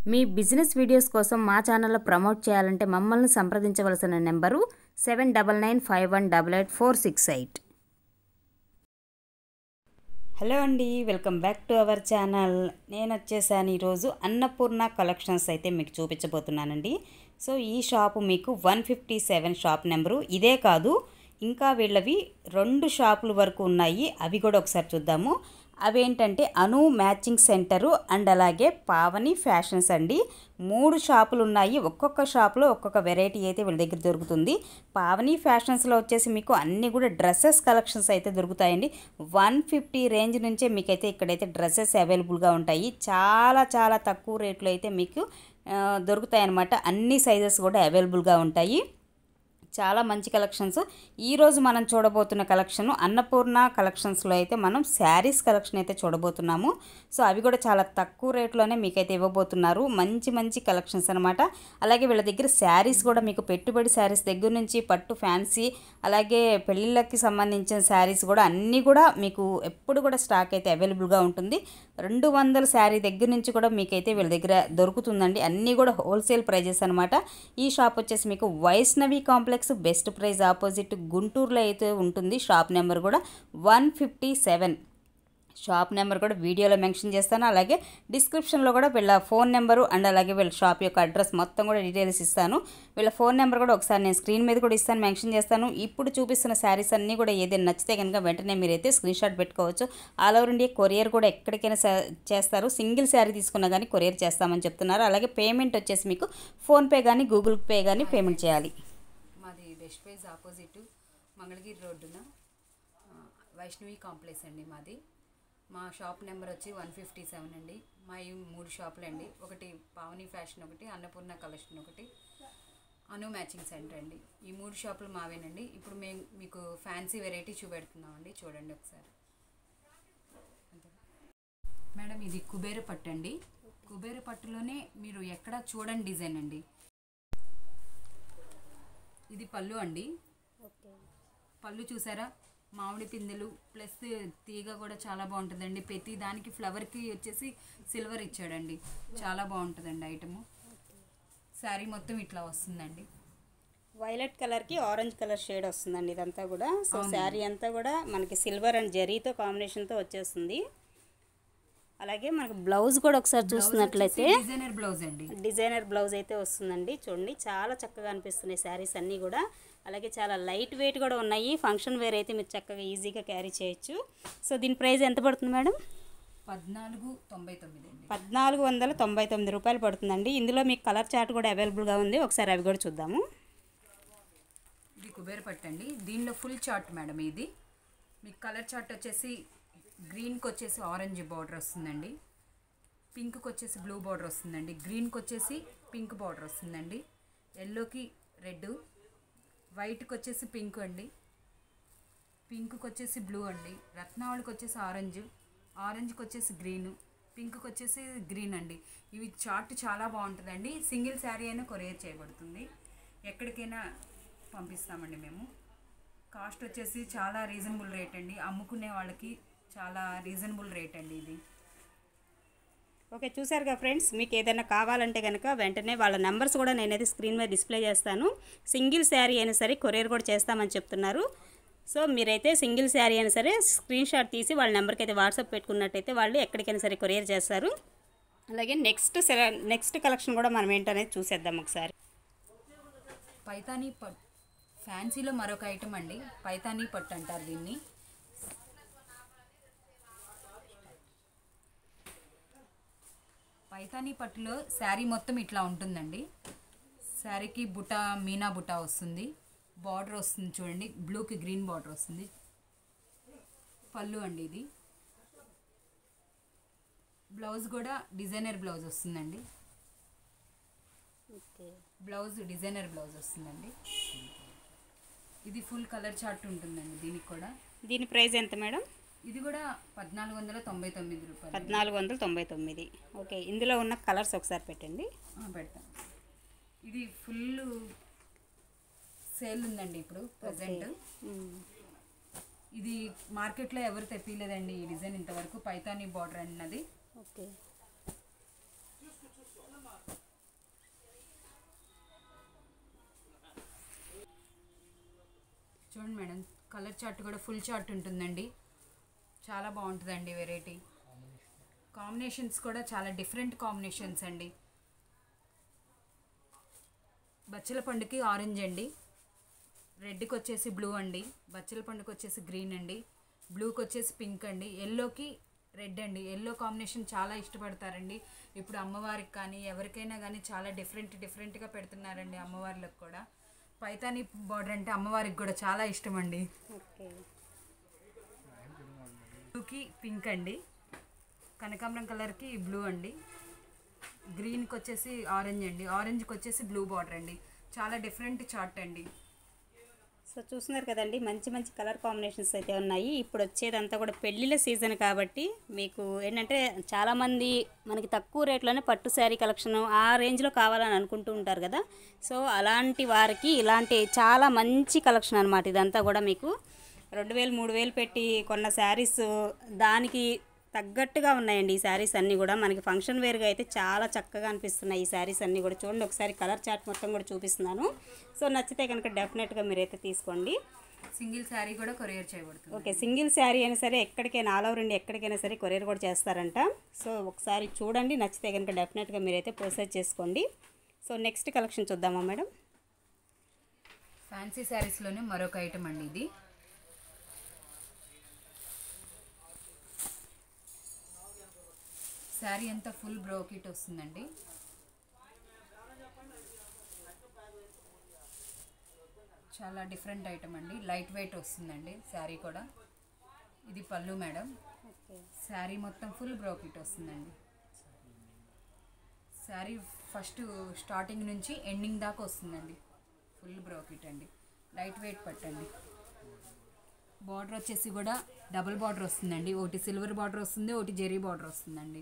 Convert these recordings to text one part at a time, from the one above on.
మీ business videos కోసం మా ఛానల్లో ప్రమోట్ చేయాలంటే మమ్మల్ని సంప్రదించవలసిన నెంబరు 7995188468. హలో అండి, welcome back to our channel. నేను వచ్చేసాను ఈరోజు అన్నపూర్ణ కలెక్షన్స్ అయితే మీకు చూపించబోతున్నానండి. సో ఈ షాపు మీకు 157 షాప్ నెంబరు. ఇదే కాదు, ఇంకా వీళ్ళవి 2 షాపుల వరకు ఉన్నాయి. అవి కూడా ఒకసారి చూద్దాము. అవేంటంటే అను మ్యాచింగ్ సెంటరు అండ్ అలాగే పావని ఫ్యాషన్స్ అండి. 3 షాపులు ఉన్నాయి. ఒక్కొక్క షాపులో ఒక్కొక్క వెరైటీ అయితే వీళ్ళ దగ్గర దొరుకుతుంది. పావని ఫ్యాషన్స్లో వచ్చేసి మీకు అన్నీ కూడా డ్రెస్సెస్ కలెక్షన్స్ అయితే దొరుకుతాయండి. 150 రేంజ్ నుంచే మీకైతే ఇక్కడైతే డ్రెస్సెస్ అవైలబుల్గా ఉంటాయి. చాలా చాలా తక్కువ రేట్లో అయితే మీకు దొరుకుతాయి అన్నమాట. అన్ని సైజెస్ కూడా అవైలబుల్గా ఉంటాయి. చాలా మంచి కలెక్షన్స్. ఈరోజు మనం చూడబోతున్న కలెక్షన్ అన్నపూర్ణ కలెక్షన్స్లో అయితే మనం శారీస్ కలెక్షన్ అయితే చూడబోతున్నాము. సో అవి కూడా చాలా తక్కువ రేట్లోనే మీకైతే ఇవ్వబోతున్నారు. మంచి మంచి కలెక్షన్స్ అనమాట. అలాగే వీళ్ళ దగ్గర శారీస్ కూడా మీకు పెట్టుబడి శారీస్ దగ్గర నుంచి పట్టు ఫ్యాన్సీ అలాగే పెళ్ళిళ్ళకి సంబంధించిన శారీస్ కూడా అన్నీ కూడా మీకు ఎప్పుడు కూడా స్టాక్ అయితే అవైలబుల్గా ఉంటుంది. 200 శారీ దగ్గర నుంచి కూడా మీకైతే వీళ్ళ దగ్గర దొరుకుతుందండి. అన్నీ కూడా హోల్సేల్ ప్రైజెస్ అనమాట. ఈ షాప్ వచ్చేసి మీకు Vaishnavi complex best price opposite గుంటూరులో అయితే ఉంటుంది. షాప్ నెంబర్ కూడా 157. షాప్ నెంబర్ కూడా వీడియోలో మెన్షన్ చేస్తాను. అలాగే డిస్క్రిప్షన్లో కూడా వీళ్ళ ఫోన్ నెంబరు అండ్ అలాగే వీళ్ళ షాప్ యొక్క అడ్రస్ మొత్తం కూడా డీటెయిల్స్ ఇస్తాను. వీళ్ళ ఫోన్ నెంబర్ కూడా ఒకసారి నేను స్క్రీన్ మీద కూడా ఇస్తాను, మెన్షన్ చేస్తాను. ఇప్పుడు చూపిస్తున్న శారీస్ అన్నీ కూడా ఏదైనా నచ్చితే కనుక వెంటనే మీరైతే స్క్రీన్ షాట్ పెట్టుకోవచ్చు. ఆల్ ఓవర్ ఇండియా కొరియర్ కూడా ఎక్కడికైనా చేస్తారు. సింగిల్ శారీ తీసుకున్నా కానీ కొరియర్ చేస్తామని చెప్తున్నారు. అలాగే పేమెంట్ వచ్చేసి మీకు ఫోన్పే కానీ గూగుల్ పే కానీ పేమెంట్ చేయాలి. మాది బెస్ట్ ప్రైజ్ ఆపోజిట్ మంగళగిరి రోడ్డున వైష్ణవి కాంప్లెక్స్ అండి మాది. మా షాప్ నెంబర్ వచ్చి 157 అండి. మా 3 షాపులు అండి. ఒకటి పావని ఫ్యాషన్, ఒకటి అన్నపూర్ణ కలెక్షన్, ఒకటి అను మ్యాచింగ్ సెంటర్ అండి. ఈ 3 షాపులు మావేనండి. ఇప్పుడు మేము మీకు ఫ్యాన్సీ వెరైటీ చూపెడుతున్నామండి. చూడండి ఒకసారి. మేడం ఇది కుబేర పట్టు అండి. కుబేర పట్టులోనే మీరు ఎక్కడ చూడండి డిజైన్ అండి. ఇది పళ్ళు అండి. పళ్ళు చూసారా, మామిడి పిందెలు ప్లస్ తీగ కూడా చాలా బాగుంటుందండి. ప్రతి దానికి ఫ్లవర్కి వచ్చేసి సిల్వర్ ఇచ్చాడండి. చాలా బాగుంటుందండి ఐటము. శారీ మొత్తం ఇట్లా వస్తుందండి. వైలెట్ కలర్కి ఆరెంజ్ కలర్ షేడ్ వస్తుందండి ఇదంతా కూడా. సో శారీ అంతా కూడా మనకి సిల్వర్ అండ్ జరీతో కాంబినేషన్తో వచ్చేస్తుంది. అలాగే మనకు బ్లౌజ్ కూడా ఒకసారి చూస్తున్నట్లయితే డిజైనర్ బ్లౌజ్ అండి. డిజైనర్ బ్లౌజ్ అయితే వస్తుందండి. చూడండి చాలా చక్కగా అనిపిస్తున్నాయి శారీస్ అన్నీ కూడా. అలాగే చాలా లైట్ వెయిట్ కూడా ఉన్నాయి. ఫంక్షన్ వేర్ అయితే మీరు చక్కగా ఈజీగా క్యారీ చేయొచ్చు. సో దీని ప్రైస్ ఎంత పడుతుంది మేడం? 1499 అండి. 1499 రూపాయలు పడుతుందండి. ఇందులో మీకు కలర్ చార్ట్ కూడా అవైలబుల్గా ఉంది. ఒకసారి అవి కూడా చూద్దాము. ఇది కుబేర పట్టు అండి. దీనిలో ఫుల్ చార్ట్ మేడం. ఇది మీకు కలర్ చార్ట్ వచ్చేసి గ్రీన్కి వచ్చేసి ఆరెంజ్ బార్డర్ వస్తుందండి. పింక్కి వచ్చేసి బ్లూ బార్డర్ వస్తుందండి. గ్రీన్కి వచ్చేసి పింక్ బార్డర్ వస్తుందండి. ఎల్లోకి రెడ్, వైట్కి వచ్చేసి పింక్ అండి. పింక్కి వచ్చేసి బ్లూ అండి. రత్నావళికి వచ్చేసి ఆరెంజ్, ఆరెంజ్కి వచ్చేసి గ్రీను, పింక్కి వచ్చేసి గ్రీన్ అండి. ఇవి చార్ట్ చాలా బాగుంటుందండి. సింగిల్ శారీ అయినా కొరియర్ చేయబడుతుంది. ఎక్కడికైనా పంపిస్తామండి మేము. కాస్ట్ వచ్చేసి చాలా రీజనబుల్ రేట్ అండి. అమ్ముకునే వాళ్ళకి చాలా రీజనబుల్ రేట్ అండి ఇది. ఓకే, చూసారుగా ఫ్రెండ్స్. మీకు ఏదైనా కావాలంటే కనుక వెంటనే వాళ్ళ నెంబర్స్ కూడా నేనైతే స్క్రీన్ మీద డిస్ప్లే చేస్తాను. సింగిల్ శారీ అయినా సరే కొరియర్ కూడా చేస్తామని చెప్తున్నారు. సో మీరైతే సింగిల్ శారీ అయినా సరే స్క్రీన్ షాట్ తీసి వాళ్ళ నెంబర్కి అయితే వాట్సాప్ పెట్టుకున్నట్టయితే వాళ్ళు ఎక్కడికైనా సరే కొరియర్ చేస్తారు. అలాగే నెక్స్ట్ కలెక్షన్ కూడా మనం ఏంటనేది చూసేద్దాం ఒకసారి. పైతానీ పట్టు ఫ్యాన్సీలో మరొక ఐటమ్ అండి. పైతానీ పట్టు అంటారు దీన్ని. పైతానీ పట్టులో శారీ మొత్తం ఇట్లా ఉంటుందండి. శారీకి బుటా మీనా బుటా వస్తుంది. బార్డర్ వస్తుంది చూడండి, బ్లూకి గ్రీన్ బార్డర్ వస్తుంది. పళ్ళు అండి ఇది. బ్లౌజ్ కూడా డిజైనర్ బ్లౌజ్ వస్తుందండి. బ్లౌజ్ డిజైనర్ బ్లౌజ్ వస్తుందండి. ఇది ఫుల్ కలర్ చార్ట్ ఉంటుందండి దీనికి కూడా. దీని ప్రైస్ ఎంత మేడం? ఇది కూడా 1499 రూపాయలు. 1499. ఓకే, ఇందులో ఉన్న కలర్స్ ఒకసారి పెట్టండి. పెడతాం. ఇది ఫుల్ సేల్ ఉందండి ఇప్పుడు ప్రజెంట్. ఇది మార్కెట్లో ఎవరు తెప్పిలేదండి ఈ డిజైన్ ఇంతవరకు. పైతానీ బార్డర్ అన్నది. ఓకే, చూడండి మేడం, కలర్ చార్ట్ కూడా ఫుల్ చార్ట్ ఉంటుందండి. చాలా బాగుంటుందండి వెరైటీ. కాంబినేషన్స్ కూడా చాలా డిఫరెంట్ కాంబినేషన్స్ అండి. బచ్చల పండుకి ఆరెంజ్ అండి, రెడ్కి వచ్చేసి బ్లూ అండి, బచ్చల పండుకి వచ్చేసి గ్రీన్ అండి, బ్లూకి వచ్చేసి పింక్ అండి, ఎల్లోకి రెడ్ అండి. ఎల్లో కాంబినేషన్ చాలా ఇష్టపడతారండి ఇప్పుడు అమ్మవారికి కానీ ఎవరికైనా కానీ. చాలా డిఫరెంట్గా పెడుతున్నారండి అమ్మవార్లకు కూడా. పైతాని బార్డర్ అంటే అమ్మవారికి కూడా చాలా ఇష్టం అండి. ఓకే. బ్లూకి పింక్ అండి, కనకాంబరం కలర్కి బ్లూ అండి, గ్రీన్కి వచ్చేసి ఆరెంజ్ అండి, ఆరెంజ్కి వచ్చేసి బ్లూ బార్డర్ అండి. చాలా డిఫరెంట్ చార్ట్ అండి. సో చూస్తున్నారు కదండి, మంచి మంచి కలర్ కాంబినేషన్స్ అయితే ఉన్నాయి. ఇప్పుడు వచ్చేదంతా కూడా పెళ్ళిళ్ళ సీజన్ కాబట్టి మీకు ఏంటంటే చాలామంది మనకి తక్కువ రేట్లోనే పట్టు శారీ కలెక్షన్ ఆ రేంజ్లో కావాలని అనుకుంటూ ఉంటారు కదా. సో అలాంటి వారికి ఇలాంటి చాలా మంచి కలెక్షన్ అనమాట. ఇదంతా కూడా మీకు 2000 3000 పెట్టి కొన్న శారీస్ దానికి తగ్గట్టుగా ఉన్నాయండి ఈ శారీస్ అన్నీ కూడా. మనకి ఫంక్షన్ వేర్గా అయితే చాలా చక్కగా అనిపిస్తున్నాయి ఈ శారీస్ అన్నీ కూడా. చూడండి, ఒకసారి కలర్ చార్ట్ మొత్తం కూడా చూపిస్తున్నాను. సో నచ్చితే కనుక డెఫినెట్గా మీరైతే తీసుకోండి. సింగిల్ శారీ కూడా కొరియర్ చేయబడుతుంది. ఓకే, సింగిల్ శారీ అయినా సరే ఎక్కడికైనా ఆల్ ఓవర్ ఇండియా ఎక్కడికైనా సరే కొరియర్ కూడా చేస్తారంట. సో ఒకసారి చూడండి, నచ్చితే కనుక డెఫినెట్గా మీరైతే ప్రొసీడ్ చేసుకోండి. సో నెక్స్ట్ కలెక్షన్ చూద్దామా మేడం? ఫ్యాన్సీ శారీస్లోనే మరొక ఐటమ్ అండి ఇది. శారీ అంతా ఫుల్ బ్రోకెట్ వస్తుందండి. చాలా డిఫరెంట్ ఐటమ్ అండి, లైట్ వెయిట్ వస్తుందండి శారీ కూడా. ఇది పళ్ళు మేడం. శారీ మొత్తం ఫుల్ బ్రోకెట్ వస్తుందండి. శారీ ఫస్ట్ స్టార్టింగ్ నుంచి ఎండింగ్ దాకా వస్తుందండి, ఫుల్ బ్రోకెట్ అండి, లైట్ వెయిట్ పట్టండి. బార్డర్ వచ్చేసి కూడా డబుల్ బార్డర్ వస్తుందండి, ఒకటి సిల్వర్ బార్డర్ వస్తుంది, ఒకటి జెరీ బార్డర్ వస్తుందండి.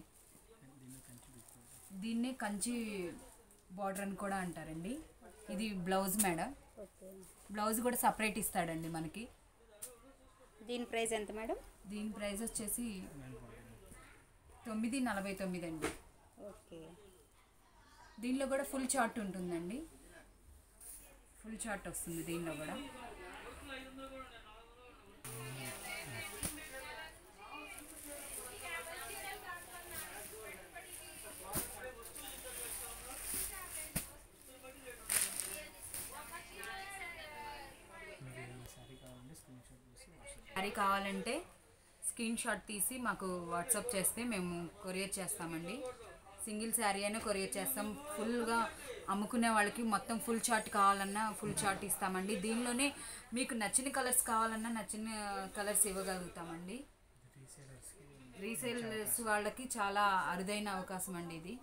దీన్నే కంచి బార్డర్ అని కూడా అంటారండి. ఇది బ్లౌజ్ మేడం. బ్లౌజ్ కూడా సపరేట్ ఇస్తాడండి మనకి. దీని ప్రైస్ ఎంత మేడం? దీని ప్రైస్ వచ్చేసి 949 అండి. ఓకే. దీనిలో కూడా ఫుల్ చార్ట్ ఉంటుందండి, ఫుల్ చార్ట్ వస్తుంది దీనిలో కూడా. శారీ కావాలంటే స్క్రీన్ షాట్ తీసి మాకు వాట్సాప్ చేస్తే మేము కొరియర్ చేస్తామండి. సింగిల్ శారీ అయినా కొరియర్ చేస్తాం. ఫుల్గా అమ్ముకునే వాళ్ళకి మొత్తం ఫుల్ చార్ట్ కావాలన్నా ఫుల్ చార్ట్ ఇస్తామండి. దీనిలోనే మీకు నచ్చిన కలర్స్ కావాలన్నా నచ్చిన కలర్స్ ఇవ్వగలుగుతామండి. రీసేల్స్ వాళ్ళకి చాలా అరుదైన అవకాశం అండి ఇది.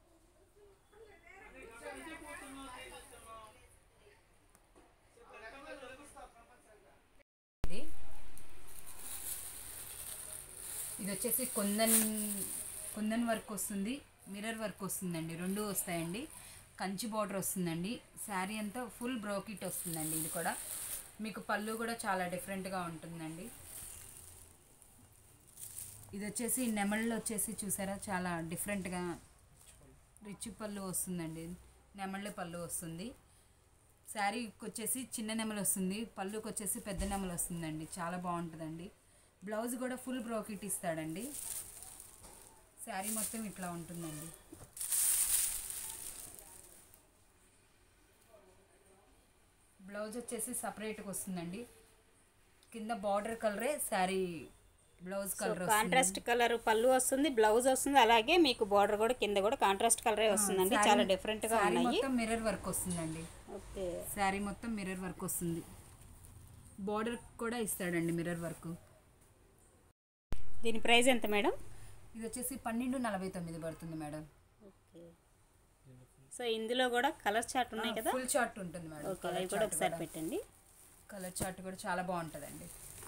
ఇది వచ్చేసి కుందన్ వర్క్ వస్తుంది, మిర్రర్ వర్క్ వస్తుందండి, రెండు వస్తాయండి. కంచి బార్డర్ వస్తుందండి. శారీ అంతా ఫుల్ బ్రోకెట్ వస్తుందండి. ఇది కూడా మీకు పళ్ళు కూడా చాలా డిఫరెంట్గా ఉంటుందండి. ఇది వచ్చేసి నెమళ్ళు వచ్చేసి చూసారా, చాలా డిఫరెంట్గా రిచ్ పళ్ళు వస్తుందండి, నెమళ్ళ పళ్ళు వస్తుంది. శారీకి వచ్చేసి చిన్న నెమలు వస్తుంది, పళ్ళుకి వచ్చేసి పెద్ద నెమలు వస్తుందండి. చాలా బాగుంటుందండి. బ్లౌజ్ కూడా ఫుల్ బ్రోకెట్ ఇస్తాడండి. శారీ మొత్తం ఇట్లా ఉంటుందండి. బ్లౌజ్ వచ్చేసి సపరేట్గా వస్తుందండి. కింద బార్డర్ కలరే sari blouse colour, contrast colour పళ్ళు వస్తుంది, బ్లౌజ్ వస్తుంది, అలాగే మీకు బార్డర్ కూడా కింద కూడా కాంట్రాస్ట్ కలరే వస్తుందండి. చాలా డిఫరెంట్గా ఉన్నాయి. మొత్తం మిర్రర్ వర్క్ వస్తుందండి. ఓకే. శారీ మొత్తం మిర్రర్ వర్క్ వస్తుంది, బార్డర్ కూడా ఇస్తాడండి మిర్రర్ వర్క్. దీని ప్రైస్ ఎంత మేడం? ఇది వచ్చేసి 1249 పడుతుంది మేడం. ఓకే. సో ఇందులో కూడా కలర్ చార్ట్ ఉన్నాయి కదా? ఫుల్ చార్ట్ ఉంటుంది మేడం. ఓకే, అవి కూడా ఒకసారి పెట్టండి. కలర్ చార్ట్ కూడా చాలా బాగుంటుందండి.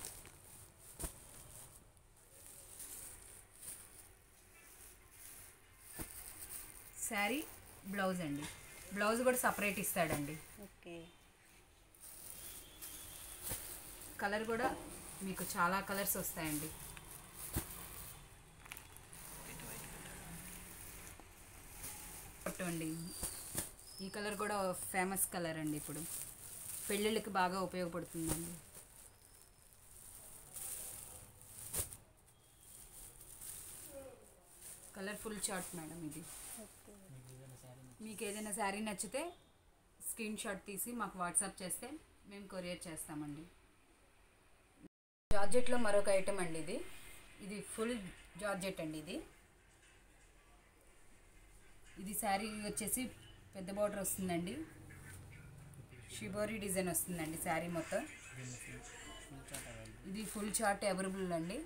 శారీ బ్లౌజ్ అండి, బ్లౌజ్ కూడా సపరేట్ ఇస్తాడండి. ఓకే. కలర్ కూడా మీకు చాలా కలర్స్ వస్తాయండి. అండి ఈ కలర్ కూడా ఫేమస్ కలర్ అండి, ఇప్పుడు పెళ్ళిళ్ళకి బాగా ఉపయోగపడుతుందండి. కలర్ఫుల్ చార్ట్ మేడం ఇది. మీకు ఏదైనా శారీ నచ్చితే స్క్రీన్ షాట్ తీసి మాకు వాట్సాప్ చేస్తే మేము కొరియర్ చేస్తామండి. జార్జెట్లో మరొక ఐటమ్ అండి ఇది. ఇది ఫుల్ జార్జెట్ అండి. ఇది శారీ వచ్చేసి పెద్ద బార్డర్ వస్తుందండి. షిబోరి డిజైన్ వస్తుందండి శారీ మొత్తం. ఇది ఫుల్ చార్ట్ అవైలబుల్ అండి.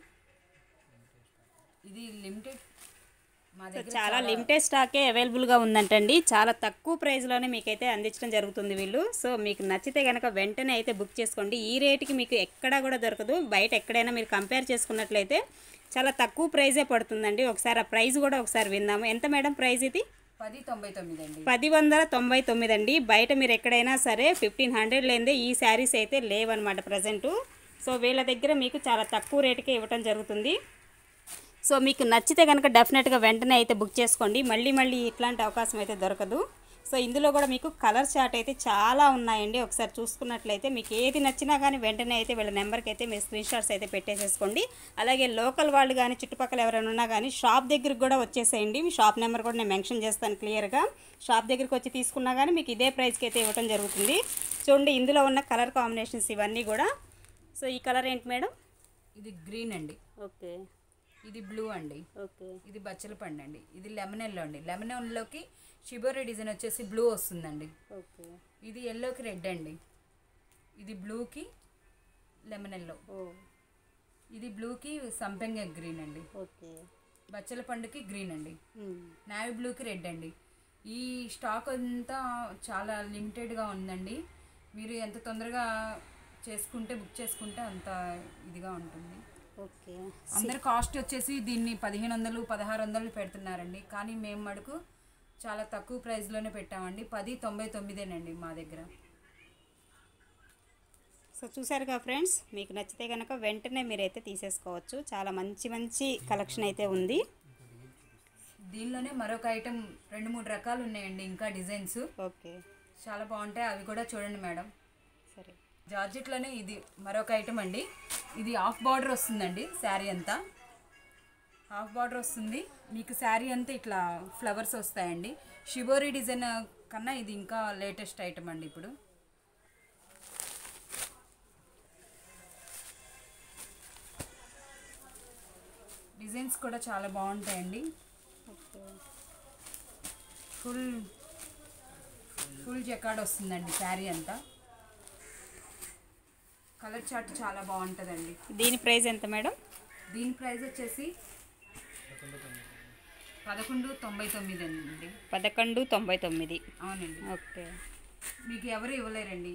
ఇది లిమిటెడ్, మా దగ్గర చాలా లిమిటెడ్ స్టాకే అవైలబుల్గా ఉందంటండి. చాలా తక్కువ ప్రైస్లోనే మీకైతే అందించడం జరుగుతుంది వీళ్ళు. సో మీకు నచ్చితే కనుక వెంటనే అయితే బుక్ చేసుకోండి. ఈ రేటుకి మీకు ఎక్కడా కూడా దొరకదు. బయట ఎక్కడైనా మీరు కంపేర్ చేసుకున్నట్లయితే చాలా తక్కువ ప్రైజే పడుతుందండి. ఒకసారి ఆ ప్రైస్ కూడా ఒకసారి విందాము. ఎంత మేడం ప్రైస్ ఇది? 1099 అండి. 1099 అండి. బయట మీరు ఎక్కడైనా సరే 1500 లేదే ఈ శారీస్ అయితే లేవన్నమాట ప్రజెంటు. సో వీళ్ళ దగ్గర మీకు చాలా తక్కువ రేటుకే ఇవ్వటం జరుగుతుంది. సో మీకు నచ్చితే కనుక డెఫినెట్గా వెంటనే అయితే బుక్ చేసుకోండి. మళ్ళీ ఇట్లాంటి అవకాశం అయితే దొరకదు. సో ఇందులో కూడా మీకు కలర్ చార్ట్ అయితే చాలా ఉన్నాయండి. ఒకసారి చూసుకున్నట్లయితే మీకు ఏది నచ్చినా కానీ వెంటనే అయితే వీళ్ళ నెంబర్కి అయితే మీరు స్క్రీన్ షాట్స్ అయితే పెట్టేసేసుకోండి. అలాగే లోకల్ వాళ్ళు కానీ చుట్టుపక్కల ఎవరైనా ఉన్నా కానీ షాప్ దగ్గరికి కూడా వచ్చేసేయండి. మీ షాప్ నెంబర్ కూడా నేను మెన్షన్ చేస్తాను క్లియర్గా. షాప్ దగ్గరికి వచ్చి తీసుకున్నా కానీ మీకు ఇదే ప్రైస్కి అయితే ఇవ్వడం జరుగుతుంది. చూడండి ఇందులో ఉన్న కలర్ కాంబినేషన్స్ ఇవన్నీ కూడా. సో ఈ కలర్ ఏంటి మేడం? ఇది గ్రీన్ అండి. ఓకే. ఇది బ్లూ అండి. ఓకే. ఇది బచ్చల పండు అండి. ఇది లెమన్ ఎల్లో అండి. లెమన్ ఎల్లోకి షిబోరి డిజైన్ వచ్చేసి బ్లూ వస్తుందండి. ఓకే. ఇది ఎల్లోకి రెడ్ అండి. ఇది బ్లూకి లెమన్ ఎల్లో. ఇది బ్లూకి సంపెంగ గ్రీన్ అండి. ఓకే. బచ్చల పండుకి గ్రీన్ అండి. నావీ బ్లూకి రెడ్ అండి. ఈ స్టాక్ అంతా చాలా లిమిటెడ్గా ఉందండి. మీరు ఎంత తొందరగా బుక్ చేసుకుంటే అంత ఇదిగా ఉంటుంది. ఓకే. అందరు కాస్ట్ వచ్చేసి దీన్ని 1500 1600 పెడుతున్నారండి. కానీ మేము మటుకు చాలా తక్కువ ప్రైస్లోనే పెట్టామండి. 1099 మా దగ్గర. సో చూసారుగా ఫ్రెండ్స్, మీకు నచ్చితే కనుక వెంటనే మీరైతే తీసేసుకోవచ్చు. చాలా మంచి కలెక్షన్ అయితే ఉంది. దీనిలోనే మరొక ఐటమ్ 2-3 రకాలు ఉన్నాయండి. ఇంకా డిజైన్స్ ఓకే. చాలా బాగుంటాయి. అవి కూడా చూడండి మేడం. సరే. జార్జెట్లోనే ఇది మరొక ఐటమ్ అండి. ఇది హాఫ్ బార్డర్ వస్తుందండి. శారీ అంతా హాఫ్ బార్డర్ వస్తుంది. మీకు శారీ అంతా ఇట్లా ఫ్లవర్స్ వస్తాయండి. షిబోరి డిజైన్ కన్నా ఇది ఇంకా లేటెస్ట్ ఐటమ్ అండి. ఇప్పుడు డిజైన్స్ కూడా చాలా బాగుంటాయండి. ఫుల్ జకార్డ్ వస్తుందండి శారీ అంతా. కలర్ చార్ట్ చాలా బాగుంటుందండి. దీని ప్రైస్ ఎంత మేడం? దీని ప్రైస్ వచ్చేసి 1199 అండి. 1199. అవునండి. ఓకే. మీకు ఎవరు ఇవ్వలేరండి.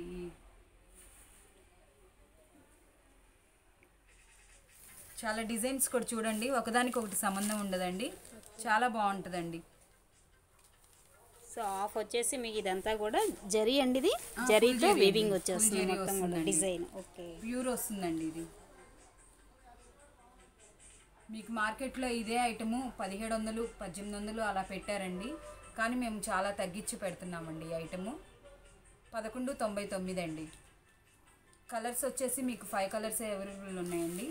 చాలా డిజైన్స్ కూడా చూడండి. ఒకదానికి ఒకటి సంబంధం ఉండదండి. చాలా బాగుంటుందండి. సో ఆఫ్ వచ్చేసి మీకు ఇదంతా కూడా జరీ అండి. ఇది జరీతో వీవింగ్ వచ్చేస్తుంది మొత్తం కూడా డిజైన్. ఓకే. ప్యూర్ వస్తుందండి. ఇది మీకు మార్కెట్లో ఇదే ఐటము 1700 1800 అలా పెట్టారండి. కానీ మేము చాలా తగ్గించి పెడుతున్నామండి. ఈ ఐటము 1199 అండి. కలర్స్ వచ్చేసి మీకు 5 కలర్స్ అవైలబుల్ ఉన్నాయండి.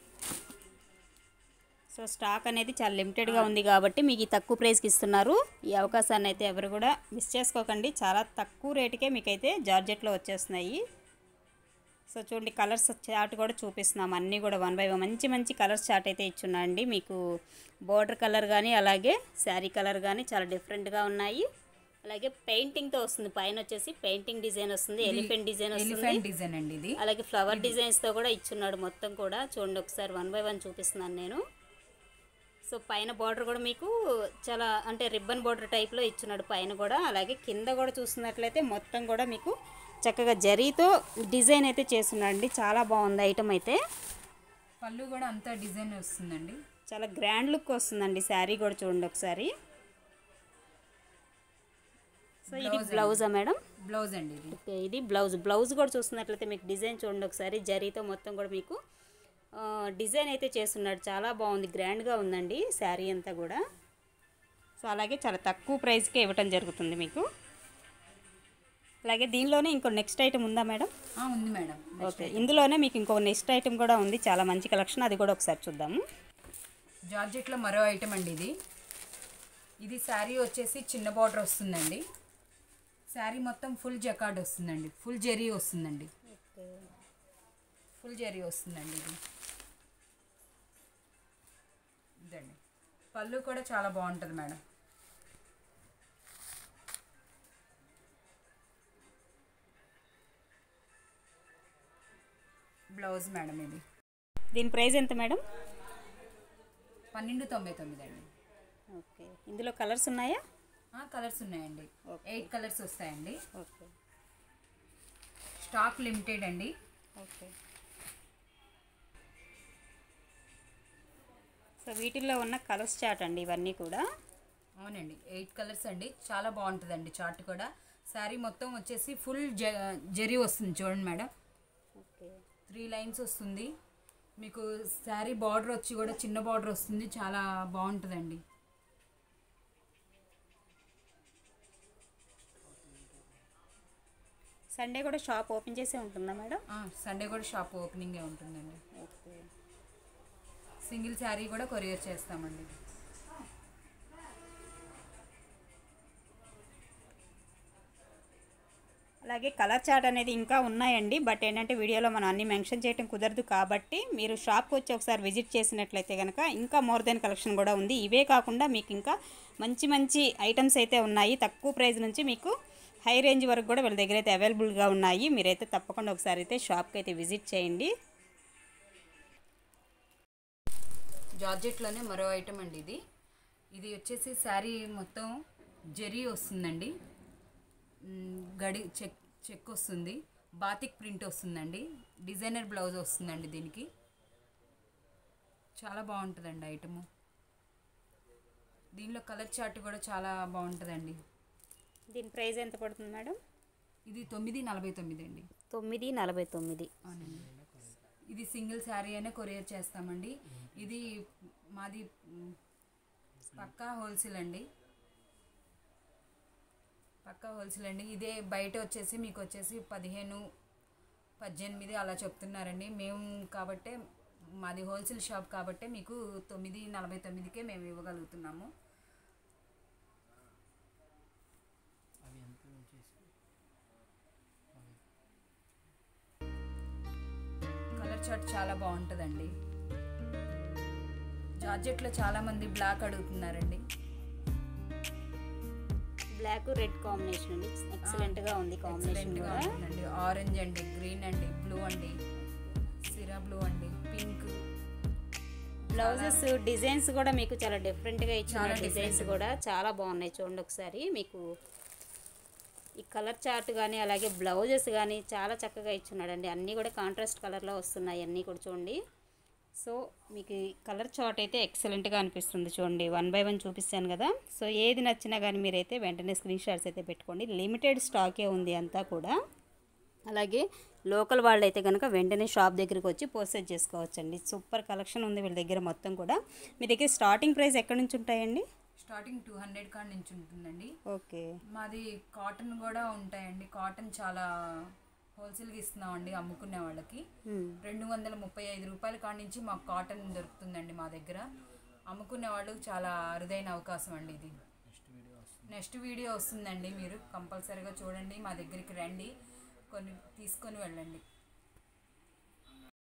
సో స్టాక్ అనేది చాలా లిమిటెడ్గా ఉంది కాబట్టి మీకు ఈ తక్కువ ప్రైస్కి ఇస్తున్నారు. ఈ అవకాశాన్ని అయితే ఎవరు కూడా మిస్ చేసుకోకండి. చాలా తక్కువ రేటుకే మీకైతే జార్జెట్లో వచ్చేస్తున్నాయి. సో చూడండి కలర్స్ చార్ట్ కూడా చూపిస్తున్నాం. అన్నీ కూడా 1 by 1 మంచి కలర్స్ చార్ట్ అయితే ఇచ్చున్నాయండి. మీకు బోర్డర్ కలర్ కానీ అలాగే శారీ కలర్ కానీ చాలా డిఫరెంట్గా ఉన్నాయి. అలాగే పెయింటింగ్తో వస్తుంది. పైన వచ్చేసి పెయింటింగ్ డిజైన్ వస్తుంది. ఎలిఫెంట్ డిజైన్ డిజైన్ అండి ఇది. అలాగే ఫ్లవర్ డిజైన్స్తో కూడా ఇచ్చున్నాడు మొత్తం కూడా. చూడండి ఒకసారి 1 by 1 చూపిస్తున్నాను నేను. సో పైన బార్డర్ కూడా మీకు చాలా అంటే రిబ్బన్ బార్డర్ టైప్లో ఇచ్చున్నాడు పైన కూడా. అలాగే కింద కూడా చూస్తున్నట్లయితే మొత్తం కూడా మీకు చక్కగా జరీతో డిజైన్ అయితే చేస్తున్నాడండి. చాలా బాగుంది ఐటమ్ అయితే. పళ్ళు కూడా అంతా డిజైన్ వస్తుందండి. చాలా గ్రాండ్ లుక్ వస్తుందండి శారీ కూడా. చూడండి ఒకసారి. సో ఇది బ్లౌజా మేడం? బ్లౌజ్ అండి ఇది. ఓకే. ఇది బ్లౌజ్ కూడా చూస్తున్నట్లయితే మీకు డిజైన్ చూడండి ఒకసారి. జరీతో మొత్తం కూడా మీకు డిజైన్ అయితే చేస్తున్నాడు. చాలా బాగుంది, గ్రాండ్గా ఉందండి శారీ అంతా కూడా. సో అలాగే చాలా తక్కువ ప్రైస్కే ఇవ్వటం జరుగుతుంది మీకు. అలాగే దీనిలోనే ఇంకో నెక్స్ట్ ఐటమ్ ఉందా మేడం? ఉంది మేడం. ఓకే. ఇందులోనే మీకు ఇంకో నెక్స్ట్ ఐటమ్ కూడా ఉంది. చాలా మంచి కలెక్షన్. అది కూడా ఒకసారి చూద్దాము. జార్జెట్లో మరో ఐటమ్ అండి ఇది. ఇది శారీ వచ్చేసి చిన్న బార్డర్ వస్తుందండి. శారీ మొత్తం ఫుల్ జకార్డ్ వస్తుందండి, ఫుల్ జెరీ వస్తుందండి, ఓకే. ఫుల్ జెరీ వస్తుందండి. ఇది ఇదండి. పళ్ళు కూడా చాలా బాగుంటుంది మేడం. బ్లౌజ్ మేడం ఇది. దీని ప్రైస్ ఎంత మేడం? 1299 అండి. ఓకే. ఇందులో కలర్స్ ఉన్నాయా? కలర్స్ ఉన్నాయండి. 8 కలర్స్ వస్తాయండి. ఓకే. స్టాక్ లిమిటెడ్ అండి. ఓకే. సో వీటిల్లో ఉన్న కలర్స్ చార్ట్ అండి ఇవన్నీ కూడా. అవునండి, 8 కలర్స్ అండి. చాలా బాగుంటుందండి చార్ట్ కూడా. శారీ మొత్తం వచ్చేసి ఫుల్ జరీ వస్తుంది చూడండి మేడం. ఓకే. 3 లైన్స్ వస్తుంది మీకు. శారీ బార్డర్ వచ్చి కూడా చిన్న బార్డర్ వస్తుంది, చాలా బాగుంటుందండి. సండే కూడా షాప్ ఓపెన్ చేసే ఉంటుందా మేడం? సండే కూడా షాప్ ఓపెనింగే ఉంటుందండి. ఓకే. సింగిల్ శారీ కూడా కొరియర్ చేస్తామండి. అలాగే కలర్ చార్ట్ అనేది ఇంకా ఉన్నాయండి. బట్ ఏంటంటే వీడియోలో మనం అన్ని మెన్షన్ చేయడం కుదరదు కాబట్టి మీరు షాప్కి వచ్చి ఒకసారి విజిట్ చేసినట్లయితే కనుక ఇంకా మోర్ దెన్ కలెక్షన్ కూడా ఉంది. ఇవే కాకుండా మీకు ఇంకా మంచి మంచి ఐటమ్స్ అయితే ఉన్నాయి. తక్కువ ప్రైస్ నుంచి మీకు హై రేంజ్ వరకు కూడా వీళ్ళ దగ్గర అయితే అవైలబుల్గా ఉన్నాయి. మీరైతే తప్పకుండా ఒకసారి అయితే షాప్కి అయితే విజిట్ చేయండి. జార్జెట్లోనే మరో ఐటమ్ అండి ఇది. ఇది వచ్చేసి శారీ మొత్తం జెరీ వస్తుందండి, గడి చెక్ వస్తుంది, బాతిక్ ప్రింట్ వస్తుందండి, డిజైనర్ బ్లౌజ్ వస్తుందండి. దీనికి చాలా బాగుంటుందండి ఐటము. దీనిలో కలర్ చార్ట్ కూడా చాలా బాగుంటుందండి. దీని ప్రైస్ ఎంత పడుతుంది మేడం? ఇది 949 అండి. 949. అవునండి. ఇది సింగిల్ శారీ అయినా కొరియర్ చేస్తామండి. ఇది మాది పక్కా హోల్సేల్ అండి, పక్కా హోల్సేల్ అండి. ఇదే బయట వచ్చేసి మీకు వచ్చేసి 15, 18 అలా చెప్తున్నారండి. మేము కాబట్టే మాది హోల్సేల్ షాప్ కాబట్టే మీకు 949కే మేము ఇవ్వగలుగుతున్నాము. కలర్ చార్ట్ చాలా బాగుంటుందండి. జార్జెట్లో చాలామంది బ్లాక్ అడుగుతున్నారండి. బ్లాక్ రెడ్ కాంబినేషన్ అండి, ఎక్సలెంట్గా ఉంది కాంబినేషన్ కూడా. ఆరెంజ్ అండి, గ్రీన్ అండి, బ్లూ అండి, సిరా బ్లూ అండి, పింక్. బ్లౌజెస్ డిజైన్స్ కూడా మీకు చాలా డిఫరెంట్గా ఇచ్చిన డిజైన్స్ కూడా చాలా బాగున్నాయి. చూడండి ఒకసారి. మీకు ఈ కలర్ చార్ట్ కానీ అలాగే బ్లౌజెస్ కానీ చాలా చక్కగా ఇచ్చున్నాడండి. అన్నీ కూడా కాంట్రాస్ట్ కలర్లో వస్తున్నాయి అన్నీ కూడా చూడండి. సో మీకు ఈ కలర్ చార్ట్ అయితే ఎక్సలెంట్గా అనిపిస్తుంది చూడండి. 1 బై 1 చూపిస్తాను కదా. సో ఏది నచ్చినా కానీ మీరైతే వెంటనే స్క్రీన్ షాట్స్ అయితే పెట్టుకోండి. లిమిటెడ్ స్టాకే ఉంది అంతా కూడా. అలాగే లోకల్ వాళ్ళు అయితే కనుక వెంటనే షాప్ దగ్గరికి వచ్చి పర్చేజ్ చేసుకోవచ్చండి. సూపర్ కలెక్షన్ ఉంది వీళ్ళ దగ్గర మొత్తం కూడా. మీ దగ్గర స్టార్టింగ్ ప్రైస్ ఎక్కడి నుంచి ఉంటాయండి? స్టార్టింగ్ 200 కాడ నుంచి ఉంటుందండి. ఓకే. మాది కాటన్ కూడా ఉంటాయండి. కాటన్ చాలా హోల్సేల్గా ఇస్తున్నామండి అమ్ముకునే వాళ్ళకి. 235 రూపాయల కాడ నుంచి మాకు కాటన్ దొరుకుతుందండి మా దగ్గర. అమ్ముకునే వాళ్ళు చాలా అరుదైన అవకాశం అండి ఇది. నెక్స్ట్ వీడియో వస్తుందండి, మీరు కంపల్సరీగా చూడండి, మా దగ్గరికి రండి, కొన్ని తీసుకొని వెళ్ళండి.